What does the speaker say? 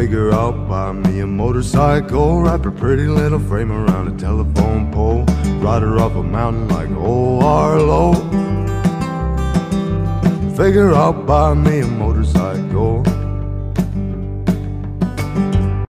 Figure out buy me a motorcycle, wrap a pretty little frame around a telephone pole, ride her up a mountain like old Arlo. Figure out buy me a motorcycle.